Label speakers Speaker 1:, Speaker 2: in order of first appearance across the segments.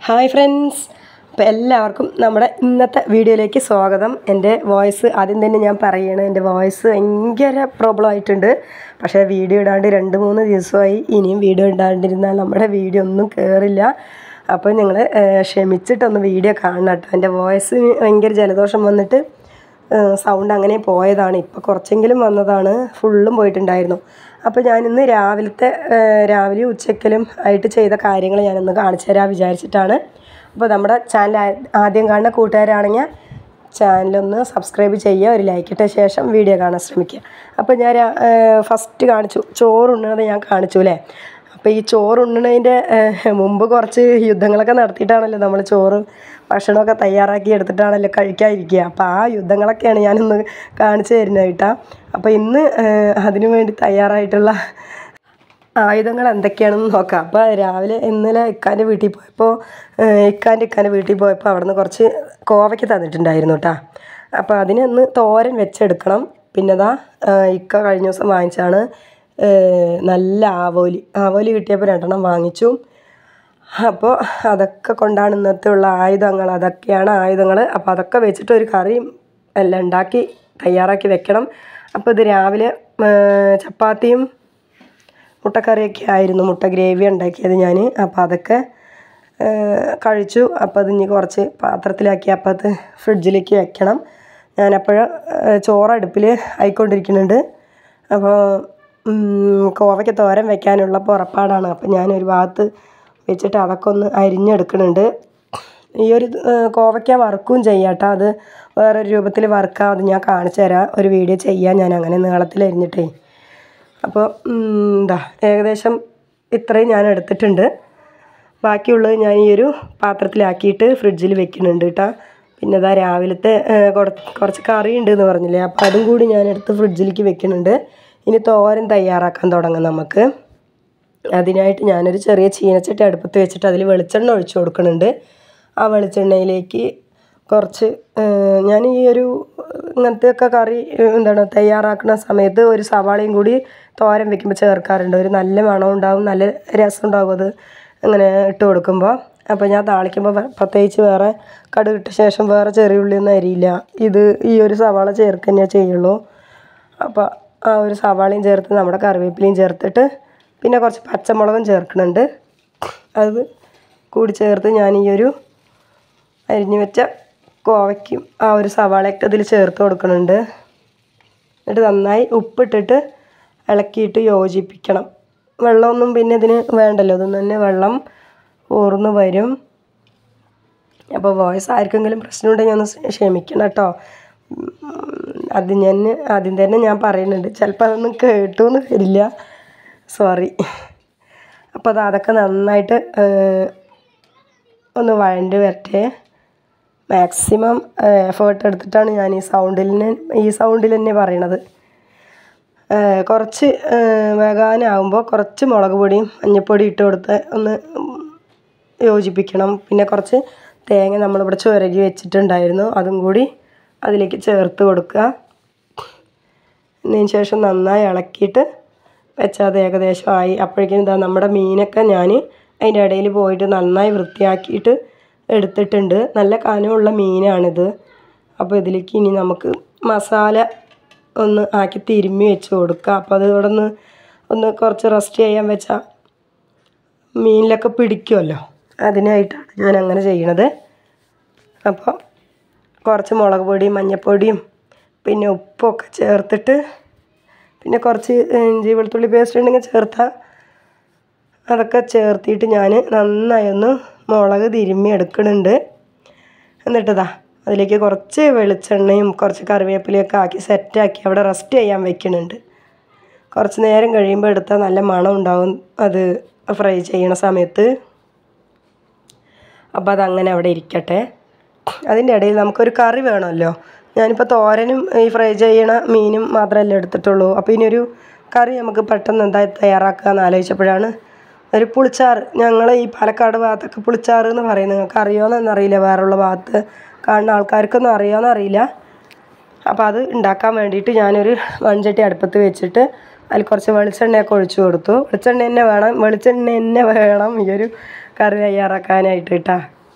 Speaker 1: Hi friends, അപ്പോൾ എല്ലാവർക്കും നമ്മുടെ ഇന്നത്തെ വീഡിയോയിലേക്ക് സ്വാഗതം. എൻ്റെ വോയിസ് ആദ്യം തന്നെ ഞാൻ പറയുകയാണ്, എൻ്റെ വോയിസ് ഭയങ്കര പ്രോബ്ലം ആയിട്ടുണ്ട്. പക്ഷേ വീഡിയോ ഇടാണ്ട് 2-3 ദിവസമായി. ഇനിയും വീഡിയോ ഇടാണ്ടിരുന്നാൽ നമ്മുടെ വീഡിയോ ഒന്നും കയറില്ല. അപ്പോൾ നിങ്ങൾ ക്ഷമിച്ചിട്ടൊന്ന് വീഡിയോ കാണണം കേട്ടോ. എൻ്റെ വോയിസ് ഭയങ്കര ജലദോഷം വന്നിട്ട് സൗണ്ട് അങ്ങനെ പോയതാണ്. ഇപ്പോൾ കുറച്ചെങ്കിലും വന്നതാണ്, ഫുള്ളും പോയിട്ടുണ്ടായിരുന്നു. അപ്പോൾ ഞാനിന്ന് രാവിലെ ഉച്ചക്കലും ആയിട്ട് ചെയ്ത കാര്യങ്ങൾ ഞാനൊന്ന് കാണിച്ചു തരാൻ വിചാരിച്ചിട്ടാണ്. അപ്പോൾ നമ്മുടെ ചാനൽ ആദ്യം കാണുന്ന കൂട്ടുകാരാണെങ്കിൽ ചാനലൊന്ന് സബ്സ്ക്രൈബ് ചെയ്യുക, ഒരു ലൈക്ക് ഇട്ട ശേഷം വീഡിയോ കാണാൻ ശ്രമിക്കുക. അപ്പോൾ ഞാൻ ഫസ്റ്റ് കാണിച്ചു, ചോറുണ്ണുന്നത് ഞാൻ കാണിച്ചു അല്ലേ. അപ്പോൾ ഈ ചോറുണ്ണുന്നതിൻ്റെ മുമ്പ് കുറച്ച് യുദ്ധങ്ങളൊക്കെ നടത്തിയിട്ടാണല്ലോ നമ്മൾ ഭക്ഷണമൊക്കെ തയ്യാറാക്കി എടുത്തിട്ടാണല്ലോ കഴിക്കാതിരിക്കുക. അപ്പോൾ ആ യുദ്ധങ്ങളൊക്കെയാണ് ഞാനിന്ന് കാണിച്ചു തരുന്നത് കേട്ടോ. അപ്പോൾ ഇന്ന് അതിനു വേണ്ടി തയ്യാറായിട്ടുള്ള ആയുധങ്ങൾ എന്തൊക്കെയാണെന്ന് നോക്കാം. അപ്പോൾ രാവിലെ ഇന്നലെ ഇക്കാൻ്റെ വീട്ടിൽ പോയപ്പോൾ ഇക്കാൻ്റെ വീട്ടിൽ പോയപ്പോൾ അവിടെ നിന്ന് കുറച്ച് കോവയ്ക്ക് തന്നിട്ടുണ്ടായിരുന്നു കേട്ടോ. അപ്പോൾ അതിനൊന്ന് തോരൻ വെച്ചെടുക്കണം. പിന്നെ ഇക്ക കഴിഞ്ഞ ദിവസം വാങ്ങിച്ചാണ് നല്ല ആവോലി കിട്ടിയപ്പോൾ 2 വാങ്ങിച്ചു. അപ്പോൾ അതൊക്കെ കൊണ്ടാണ് ഇന്നത്തെ ഉള്ള ആയുധങ്ങൾ, അതൊക്കെയാണ് ആയുധങ്ങൾ. അപ്പോൾ അതൊക്കെ വെച്ചിട്ട് ഒരു കറിയും എല്ലാം ഉണ്ടാക്കി തയ്യാറാക്കി വെക്കണം. അപ്പോൾ ഇത് രാവിലെ ചപ്പാത്തിയും മുട്ടക്കറിയൊക്കെ ആയിരുന്നു, മുട്ട ഗ്രേവി ഉണ്ടാക്കിയത് ഞാൻ. അപ്പോൾ അതൊക്കെ കഴിച്ചു. അപ്പോൾ അത് ഇനി കുറച്ച് പാത്രത്തിലാക്കി അപ്പുറത്ത് ഫ്രിഡ്ജിലേക്ക് വെക്കണം. ഞാനപ്പോഴും ചോറടുപ്പിൽ ആയിക്കൊണ്ടിരിക്കുന്നുണ്ട്. അപ്പോൾ കോവയ്ക്ക് തോരൻ വെക്കാനുള്ള പുറപ്പാടാണ്. അപ്പോൾ ഞാനൊരു ഭാഗത്ത് വെച്ചിട്ട് അതൊക്കെ ഒന്ന് അരിഞ്ഞെടുക്കുന്നുണ്ട്. ഈ ഒരു കോവയ്ക്ക വറുക്കുകയും ചെയ്യാം കേട്ടോ. അത് വേറൊരു രൂപത്തിൽ വറുക്കാം, അത് ഞാൻ കാണിച്ചു തരാം. ഒരു വീഡിയോ ചെയ്യാം ഞാൻ അങ്ങനെ നീളത്തിൽ അരിഞ്ഞിട്ടേ. അപ്പോൾ ഏകദേശം ഇത്രയും ഞാൻ എടുത്തിട്ടുണ്ട്. ബാക്കിയുള്ളത് ഞാൻ ഈ ഒരു പാത്രത്തിലാക്കിയിട്ട് ഫ്രിഡ്ജിൽ വെക്കുന്നുണ്ട് കേട്ടോ. പിന്നെ രാവിലത്തെ കുറച്ച് കറി ഉണ്ട് എന്ന് പറഞ്ഞില്ലേ, അപ്പോൾ അതും കൂടി ഞാൻ എടുത്ത് ഫ്രിഡ്ജിലേക്ക് വെക്കുന്നുണ്ട്. ഇനി തോരൻ തയ്യാറാക്കാൻ തുടങ്ങാം നമുക്ക്. അതിനായിട്ട് ഞാനൊരു ചെറിയ ചീനച്ചട്ടി അടുപ്പത്ത് വെച്ചിട്ട് അതിൽ വെളിച്ചെണ്ണ ഒഴിച്ചു കൊടുക്കുന്നുണ്ട്. ആ വെളിച്ചെണ്ണയിലേക്ക് കുറച്ച് ഞാൻ ഈ ഒരു ഇങ്ങനത്തെയൊക്കെ കറി തയ്യാറാക്കുന്ന സമയത്ത് ഒരു സവാളയും കൂടി തോരൻ വെക്കുമ്പോൾ ചേർക്കാറുണ്ട്. ഒരു നല്ല മണം ഉണ്ടാവും, നല്ല രസം ഉണ്ടാകും അത് അങ്ങനെ ഇട്ട് കൊടുക്കുമ്പോൾ. അപ്പോൾ ഞാൻ താളിക്കുമ്പോൾ പ്രത്യേകിച്ച് വേറെ കടുകിട്ട ശേഷം വേറെ ചെറിയ ഉള്ളിയൊന്നും അരിയില്ല. ഈ ഒരു സവാള ചേർക്കുക തന്നെ ചെയ്യുള്ളൂ. അപ്പോൾ ആ ഒരു സവാളയും ചേർത്ത് നമ്മുടെ കറിവേപ്പിലയും ചേർത്തിട്ട് പിന്നെ കുറച്ച് പച്ചമുളകും ചേർക്കുന്നുണ്ട്. അത് കൂടി ചേർത്ത് ഞാൻ ഈ ഒരു അരിഞ്ഞു വെച്ച കോവയ്ക്കും ആ ഒരു സവാളയൊക്കെ ഇതിൽ ചേർത്ത് കൊടുക്കുന്നുണ്ട്. എന്നിട്ട് നന്നായി ഉപ്പിട്ടിട്ട് ഇളക്കിയിട്ട് യോജിപ്പിക്കണം. വെള്ളമൊന്നും പിന്നെ ഇതിന് വേണ്ടല്ലോ, ഇതൊന്നും തന്നെ വെള്ളം ഊർന്ന് വരും. അപ്പോൾ വോയിസ് ആർക്കെങ്കിലും പ്രശ്നമുണ്ടെങ്കിൽ ഒന്ന് ക്ഷമിക്കണം കേട്ടോ. ആദ്യം തന്നെ ഞാൻ പറയുന്നുണ്ട്, ചിലപ്പോൾ അതൊന്നും കേട്ടുമെന്ന് വരില്ല, സോറി. അപ്പോൾ അതൊക്കെ നന്നായിട്ട് ഒന്ന് വഴണ്ട് വരട്ടെ. മാക്സിമം എഫേർട്ട് എടുത്തിട്ടാണ് ഞാൻ ഈ സൗണ്ടിൽ തന്നെ പറയണത്. കുറച്ച് വേകാനാവുമ്പോൾ കുറച്ച് മുളക് പൊടിയും മഞ്ഞൾപ്പൊടി ഇട്ട് കൊടുത്ത് ഒന്ന് യോജിപ്പിക്കണം. പിന്നെ കുറച്ച് തേങ്ങ നമ്മളിവിടെ ചുരകി വെച്ചിട്ടുണ്ടായിരുന്നു, അതും കൂടി അതിലേക്ക് ചേർത്ത് കൊടുക്കുക. അതിന് ശേഷം നന്നായി ഇളക്കിയിട്ട് വെച്ചാൽ അത് ഏകദേശം ആയി. അപ്പോഴേക്കും നമ്മുടെ മീനൊക്കെ ഞാൻ അതിൻ്റെ ഇടയിൽ പോയിട്ട് നന്നായി വൃത്തിയാക്കിയിട്ട് എടുത്തിട്ടുണ്ട്. നല്ല കനമുള്ള മീനാണിത്. അപ്പോൾ ഇതിലേക്ക് ഇനി നമുക്ക് മസാല ഒന്ന് ആക്കി തിരുമ്മി വെച്ച് കൊടുക്കുക. അപ്പോൾ അത് ഇവിടെ ഒന്ന് കുറച്ച് റെസ്റ്റ് ചെയ്യാൻ വെച്ചാൽ മീനിലൊക്കെ പിടിക്കുമല്ലോ, അതിനായിട്ടാണ് ഞാൻ അങ്ങനെ ചെയ്യണത്. അപ്പോൾ കുറച്ച് മുളക് പൊടിയും മഞ്ഞൾപ്പൊടിയും പിന്നെ ഉപ്പൊക്കെ ചേർത്തിട്ട് പിന്നെ കുറച്ച് ഇഞ്ചി വെളുത്തുള്ളി പേസ്റ്റ് ഉണ്ടെങ്കിൽ ചേർത്താൽ അതൊക്കെ ചേർത്തിട്ട് ഞാൻ നന്നായി ഒന്ന് മുളക് തിരുമ്മി എടുക്കുന്നുണ്ട്. എന്നിട്ട് അതിലേക്ക് കുറച്ച് വെളിച്ചെണ്ണയും കുറച്ച് കറിവേപ്പിലയൊക്കെ ആക്കി സെറ്റാക്കി അവിടെ റെസ്റ്റ് ചെയ്യാൻ വെക്കുന്നുണ്ട്. കുറച്ച് നേരം കഴിയുമ്പോൾ എടുത്താൽ നല്ല മണം ഉണ്ടാവും അത് ഫ്രൈ ചെയ്യണ സമയത്ത്. അപ്പോൾ അതങ്ങനെ അവിടെ ഇരിക്കട്ടെ. അതിൻ്റെ ഇടയിൽ നമുക്കൊരു കറി വേണമല്ലോ. ഞാനിപ്പോൾ തോരനും ഈ ഫ്രൈ ചെയ്യണ മീനും മാത്രമല്ല എടുത്തിട്ടുള്ളൂ. അപ്പോൾ ഇനിയൊരു കറി നമുക്ക് പെട്ടെന്ന് തയ്യാറാക്കുക എന്ന് ആലോചിച്ചപ്പോഴാണ് ഒരു പുളിച്ചാറ്. ഞങ്ങൾ ഈ പാലക്കാട് ഭാഗത്തൊക്കെ പുളിച്ചാറ് എന്ന് പറയും. നിങ്ങൾക്ക് അറിയുമോയെന്നറിയില്ല, വേറെയുള്ള ഭാഗത്ത് കാണുന്ന ആൾക്കാർക്കൊന്നും അറിയുമോയെന്നറിയില്ല. അപ്പോൾ അത് ഉണ്ടാക്കാൻ വേണ്ടിയിട്ട് ഞാനൊരു മൺചട്ടി അടുപ്പത്ത് വെച്ചിട്ട് അതിൽ കുറച്ച് വെളിച്ചെണ്ണയൊക്കെ ഒഴിച്ചു കൊടുത്തു. വെളിച്ചെണ്ണ തന്നെ വേണം ഈ ഒരു കറി തയ്യാറാക്കാനായിട്ട് കേട്ടോ.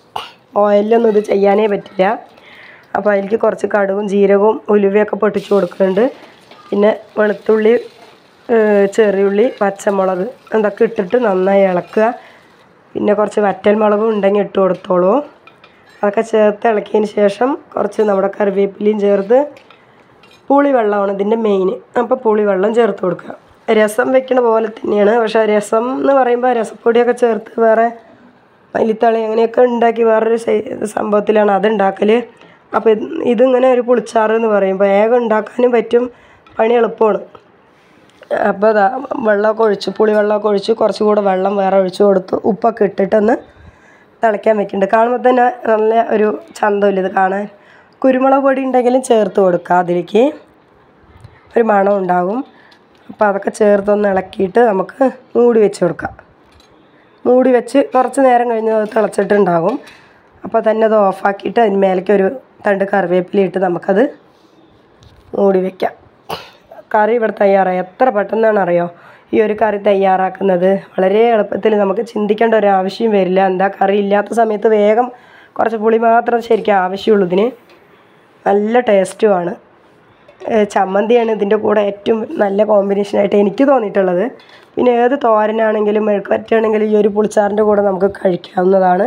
Speaker 1: ഓയിലൊന്നും ഇത് ചെയ്യാനേ പറ്റില്ല. അപ്പോൾ അതിലേക്ക് കുറച്ച് കടുകും ജീരകവും ഉലുവയൊക്കെ പൊട്ടിച്ച് കൊടുക്കുന്നുണ്ട്. പിന്നെ വെളുത്തുള്ളി, ചെറിയുള്ളി, പച്ചമുളക് അതൊക്കെ ഇട്ടിട്ട് നന്നായി ഇളക്കുക. പിന്നെ കുറച്ച് വറ്റൽ മുളകും ഉണ്ടെങ്കിൽ ഇട്ട് കൊടുത്തോളൂ. അതൊക്കെ ചേർത്ത് ഇളക്കിയതിന് ശേഷം കുറച്ച് നമ്മുടെ കറിവേപ്പിലയും ചേർത്ത് പുളിവെള്ളമാണ് ഇതിൻ്റെ മെയിൻ. അപ്പോൾ പുളിവെള്ളം ചേർത്ത് കൊടുക്കുക. രസം വെക്കണ പോലെ തന്നെയാണ്. പക്ഷേ രസം എന്ന് പറയുമ്പോൾ രസപ്പൊടിയൊക്കെ ചേർത്ത് വേറെ മല്ലിത്തളി അങ്ങനെയൊക്കെ ഉണ്ടാക്കി വേറൊരു സംഭവത്തിലാണ് അതുണ്ടാക്കൽ. അപ്പോൾ ഇതിങ്ങനെ ഒരു പുളിച്ചാറ് എന്ന് പറയുമ്പോൾ വേഗം ഉണ്ടാക്കാനും പറ്റും, പണി എളുപ്പമാണ്. അപ്പോൾ അതാ വെള്ളമൊക്കെ ഒഴിച്ച് പുളിവെള്ളമൊക്കെ ഒഴിച്ച് കുറച്ചുകൂടെ വെള്ളം വേറെ ഒഴിച്ച് കൊടുത്ത് ഉപ്പൊക്കെ ഇട്ടിട്ടൊന്ന് തിളയ്ക്കാൻ വെക്കുന്നുണ്ട്. കാണുമ്പോൾ തന്നെ നല്ല ഒരു ചന്തമില്ല ഇത് കാണാൻ. കുരുമുളക് പൊടി ഉണ്ടെങ്കിലും ചേർത്ത് കൊടുക്കുക, അതിലേക്ക് ഒരു മണം ഉണ്ടാകും. അപ്പോൾ അതൊക്കെ ചേർത്തൊന്ന് ഇളക്കിയിട്ട് നമുക്ക് മൂടി വെച്ച് കൊടുക്കാം. മൂടി വെച്ച് കുറച്ച് നേരം കഴിഞ്ഞ് അത് തിളച്ചിട്ടുണ്ടാകും. അപ്പോൾ തന്നെ അത് ഓഫാക്കിയിട്ട് അതിന് മേലേക്ക് ഒരു തണ്ട് കറിവേപ്പില ഇട്ട് നമുക്കത് മൂടി വയ്ക്കാം. കറി ഇവിടെ തയ്യാറായി. എത്ര പെട്ടെന്നാണ് അറിയോ ഈ ഒരു കറി തയ്യാറാക്കുന്നത്. വളരെ എളുപ്പത്തിൽ നമുക്ക് ചിന്തിക്കേണ്ട ഒരു ആവശ്യം വരില്ല. എന്താ കറി ഇല്ലാത്ത സമയത്ത് വേഗം കുറച്ച് പുളി മാത്രം ശരിക്കും ആവശ്യമുള്ളൂ. ഇതിന് നല്ല ടേസ്റ്റുമാണ്. ചമ്മന്തിയാണ് ഇതിൻ്റെ കൂടെ ഏറ്റവും നല്ല കോമ്പിനേഷനായിട്ട് എനിക്ക് തോന്നിയിട്ടുള്ളത്. പിന്നെ ഏത് തോരനാണെങ്കിലും മെഴുക്കുവരട്ടിയാണെങ്കിലും ഈ ഒരു പുളിച്ചാറിൻ്റെ കൂടെ നമുക്ക് കഴിക്കാവുന്നതാണ്.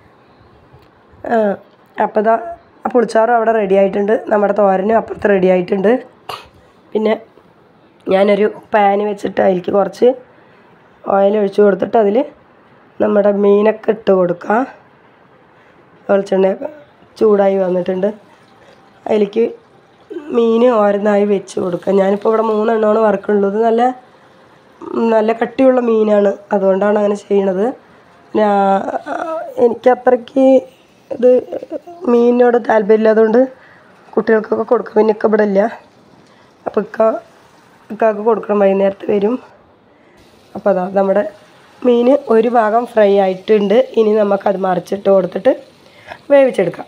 Speaker 1: അപ്പോൾ ഇതാ പുളിച്ചാറും അവിടെ റെഡി ആയിട്ടുണ്ട്. നമ്മുടെ തോരനും അപ്പുറത്ത് റെഡി ആയിട്ടുണ്ട്. പിന്നെ ഞാനൊരു പാൻ വെച്ചിട്ട് അതിലേക്ക് കുറച്ച് ഓയിൽ ഒഴിച്ച് കൊടുത്തിട്ട് അതിൽ നമ്മുടെ മീനൊക്കെ ഇട്ട് കൊടുക്കുക. വെളിച്ചെണ്ണ ചൂടായി വന്നിട്ടുണ്ട്. അതിലേക്ക് മീൻ ഓരോന്നായി വെച്ച് കൊടുക്കുക. ഞാനിപ്പോൾ ഇവിടെ 3 എണ്ണമാണ് വറുക്കുള്ളത്. നല്ല കട്ടിയുള്ള മീനാണ്, അതുകൊണ്ടാണ് അങ്ങനെ ചെയ്യണത്. എനിക്കത്രയ്ക്ക് ഇത് മീനിനോട് താല്പര്യമില്ലാത്തതുകൊണ്ട് കുട്ടികൾക്കൊക്കെ കൊടുക്കും. പിന്നെ ഇവിടെ ഇല്ല. അപ്പോൾ ഇക്കാക്ക് കൊടുക്കണം, വൈകുന്നേരത്ത് വരും. അപ്പോൾ അതാ നമ്മുടെ മീൻ ഒരു ഭാഗം ഫ്രൈ ആയിട്ടുണ്ട്. ഇനി നമുക്കത് മറിച്ചിട്ട് കൊടുത്തിട്ട് വേവിച്ചെടുക്കാം.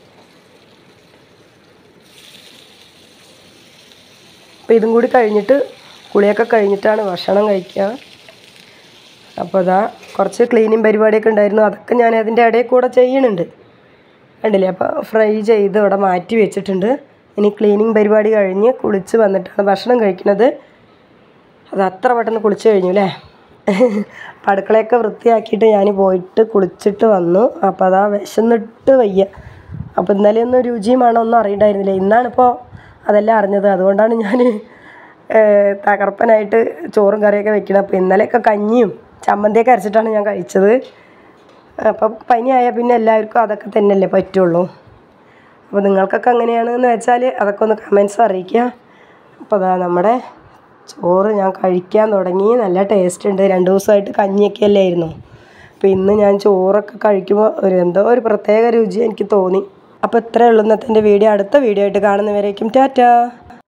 Speaker 1: അപ്പോൾ ഇതും കൂടി കഴിഞ്ഞിട്ട് കുളിയൊക്കെ കഴിഞ്ഞിട്ടാണ് ഭക്ഷണം കഴിക്കുക. അപ്പോൾ അതാ കുറച്ച് ക്ലീനിങ് പരിപാടിയൊക്കെ ഉണ്ടായിരുന്നു, അതൊക്കെ ഞാൻ അതിൻ്റെ ഇടയിൽ കൂടെ ചെയ്യണുണ്ട്, കണ്ടില്ലേ. അപ്പോൾ ഫ്രൈ ചെയ്ത് ഇവിടെ മാറ്റി വെച്ചിട്ടുണ്ട്. ഇനി ക്ലീനിങ് പരിപാടി കഴിഞ്ഞ് കുളിച്ച് വന്നിട്ടാണ് ഭക്ഷണം കഴിക്കുന്നത്. അത് അത്ര പെട്ടെന്ന് കുളിച്ച് കഴിഞ്ഞു അല്ലേ. അപ്പോൾ അടുക്കളയൊക്കെ വൃത്തിയാക്കിയിട്ട് ഞാൻ പോയിട്ട് കുളിച്ചിട്ട് വന്നു. അപ്പോൾ അതാ വിശന്നിട്ട് വയ്യ. അപ്പോൾ ഇന്നലെ ഒന്നും രുചിയുമാണോ ഒന്നും അറിയണ്ടായിരുന്നില്ല. ഇന്നാണിപ്പോൾ അതെല്ലാം അറിഞ്ഞത്. അതുകൊണ്ടാണ് ഞാൻ തകർപ്പനായിട്ട് ചോറും കറിയൊക്കെ വെക്കണം. അപ്പോൾ ഇന്നലെയൊക്കെ കഞ്ഞിയും ചമ്മന്തിയൊക്കെ അരച്ചിട്ടാണ് ഞാൻ കഴിച്ചത്. അപ്പം പനിയായാൽ പിന്നെ എല്ലാവർക്കും അതൊക്കെ തന്നെയല്ലേ പറ്റുള്ളൂ. അപ്പോൾ നിങ്ങൾക്കൊക്കെ എങ്ങനെയാണെന്ന് വെച്ചാൽ അതൊക്കെ ഒന്ന് കമൻസ് അറിയിക്കുക. അപ്പോൾ അതാ നമ്മുടെ ചോറ് ഞാൻ കഴിക്കാൻ തുടങ്ങി. നല്ല ടേസ്റ്റ് ഉണ്ട്. 2 ദിവസമായിട്ട് കഞ്ഞിയൊക്കെ അല്ലായിരുന്നു. അപ്പോൾ ഇന്ന് ഞാൻ ചോറൊക്കെ കഴിക്കുമ്പോൾ എന്തോ ഒരു പ്രത്യേക രുചി എനിക്ക് തോന്നി. അപ്പോൾ ഇത്രയേ ഉള്ളൂ ഇന്നത്തെ എൻ്റെ വീഡിയോ. അടുത്ത വീഡിയോ ആയിട്ട് കാണുന്നവരേക്കും ടാറ്റാ.